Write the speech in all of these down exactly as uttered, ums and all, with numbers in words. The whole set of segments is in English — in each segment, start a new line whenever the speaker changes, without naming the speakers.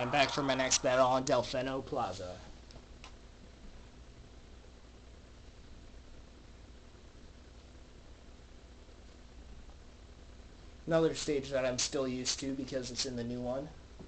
I'm back for my next battle on Delfino Plaza. Another stage that I'm still used to because it's in the new one.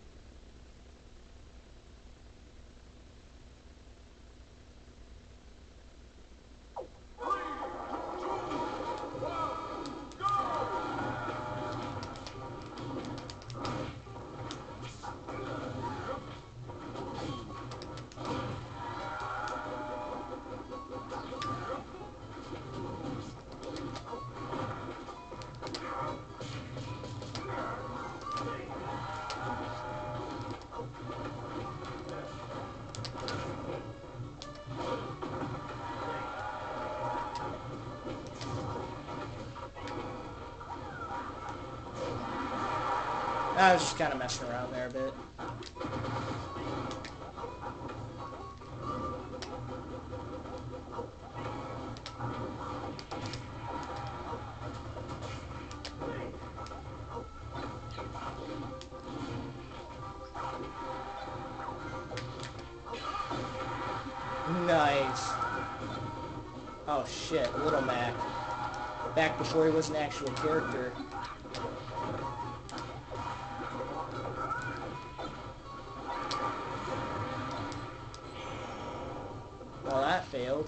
I was just kind of messing around there a bit. Nice. Oh shit, Little Mac. Back before he was an actual character. Well, that failed.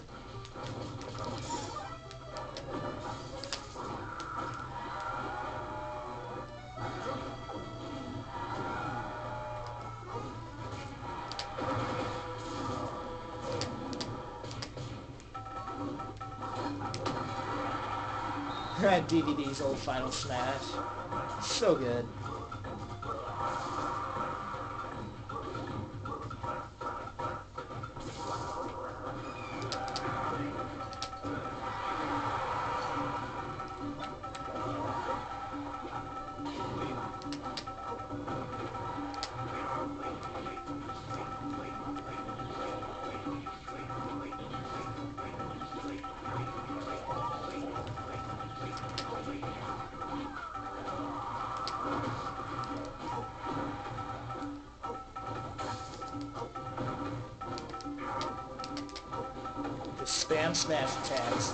D V D's old Final Smash. So good. Just spam smash attacks.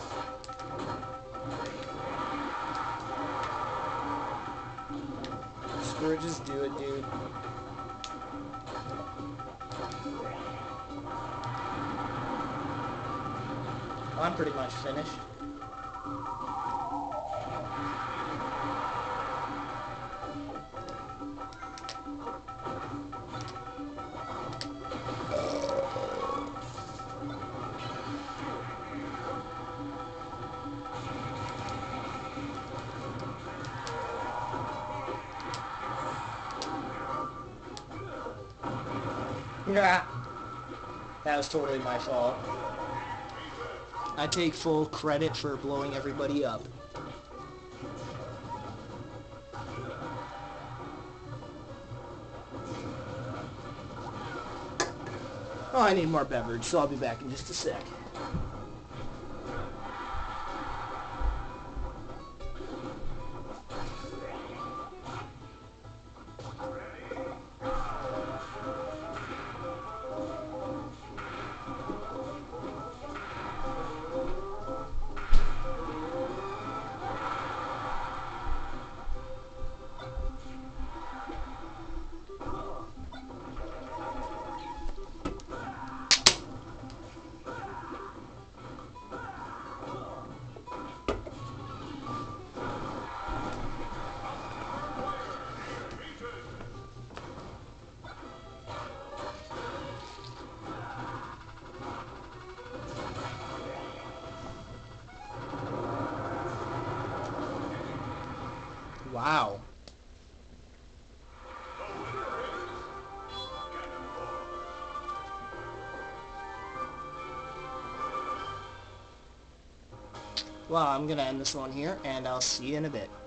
Screw it, just do it, dude. I'm pretty much finished. Yeah, that was totally my fault. I take full credit for blowing everybody up. Oh, I need more beverage, so I'll be back in just a sec. Wow. Well, I'm gonna end this one here, and I'll see you in a bit.